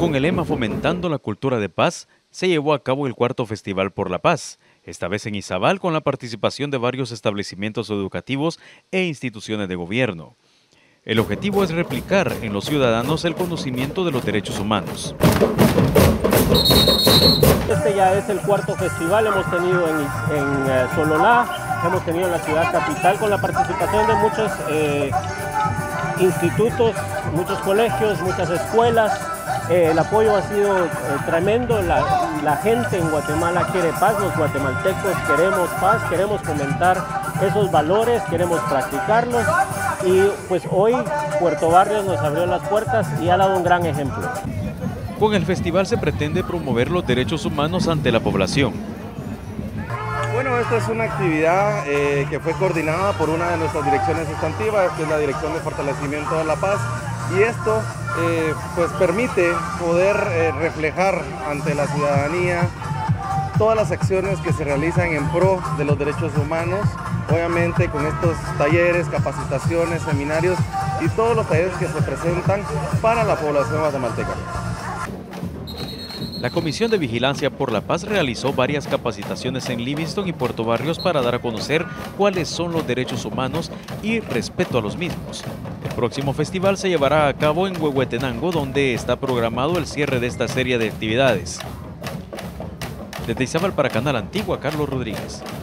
Con el lema Fomentando la Cultura de Paz, se llevó a cabo el cuarto Festival por la Paz, esta vez en Izabal con la participación de varios establecimientos educativos e instituciones de gobierno. El objetivo es replicar en los ciudadanos el conocimiento de los derechos humanos. Este ya es el cuarto festival, hemos tenido en Sololá, hemos tenido en la ciudad capital con la participación de muchos institutos, muchos colegios, muchas escuelas. El apoyo ha sido tremendo, la gente en Guatemala quiere paz, los guatemaltecos queremos paz, queremos fomentar esos valores, queremos practicarlos y pues hoy Puerto Barrios nos abrió las puertas y ha dado un gran ejemplo. Con el festival se pretende promover los derechos humanos ante la población. Bueno, esta es una actividad que fue coordinada por una de nuestras direcciones sustantivas, que es la Dirección de Fortalecimiento de la Paz, y esto pues permite poder reflejar ante la ciudadanía todas las acciones que se realizan en pro de los derechos humanos, obviamente con estos talleres, capacitaciones, seminarios y todos los talleres que se presentan para la población guatemalteca. La Comisión de Vigilancia por la Paz realizó varias capacitaciones en Livingston y Puerto Barrios para dar a conocer cuáles son los derechos humanos y respeto a los mismos. El próximo festival se llevará a cabo en Huehuetenango, donde está programado el cierre de esta serie de actividades. Desde Izabal para Canal Antigua, Carlos Rodríguez.